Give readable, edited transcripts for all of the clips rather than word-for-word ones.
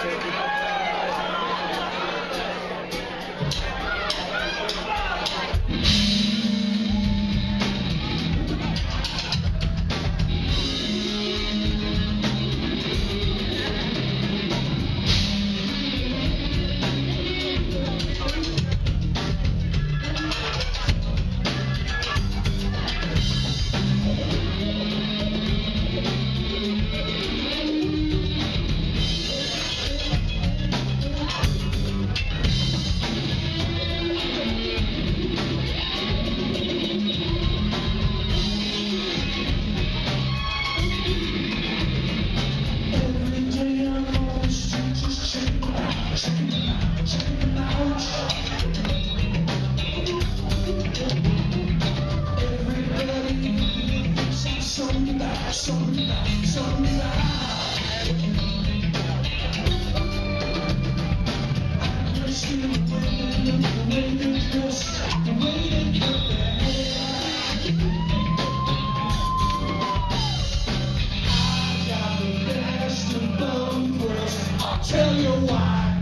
Tell you why.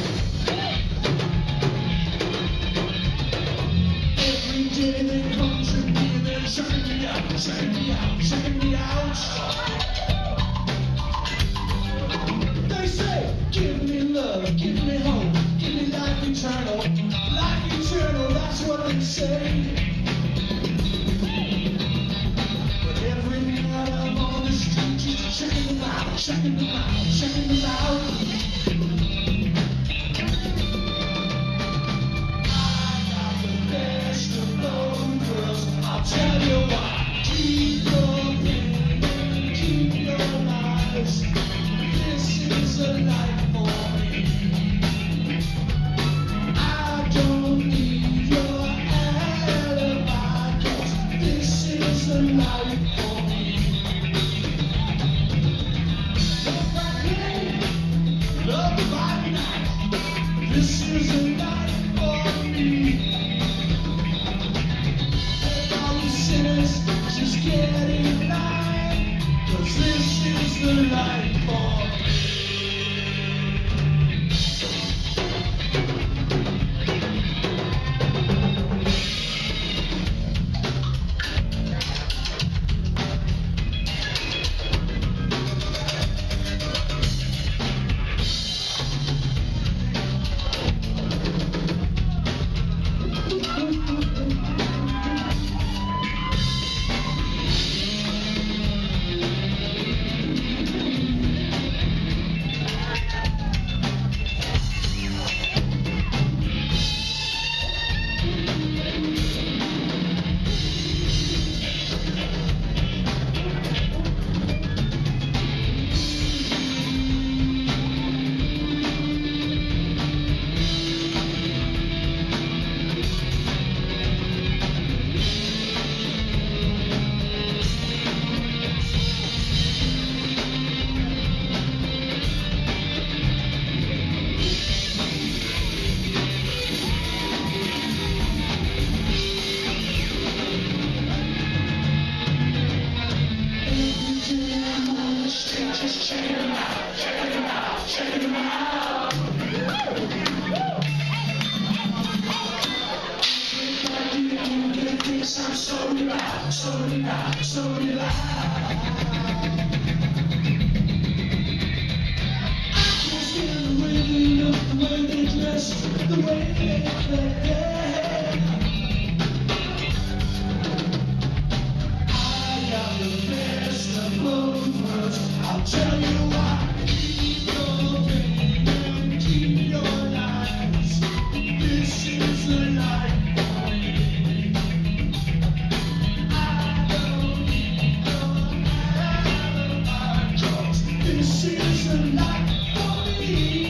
Every day they come to me and they're checking me out, checking me out, checking me out. They say, give me love, give me hope, give me life eternal. Life eternal, that's what they say. But every night I'm on the street just checking them out, checking them out, checking them out. I'll tell you why. Keep your pain, keep your lies. This is a life for me. I don't need your alibi, 'cause this is a life for me. Love by day, love by night. This is a life for me. Just get in line, 'cause this is the life for me. I'm so alive, so alive, so alive. I can't stand the way they look, the way they dress, the way they play. I got the best of both worlds. I'll tell you why. Keep your pain and keep your lies. This is the life. This is a life for me.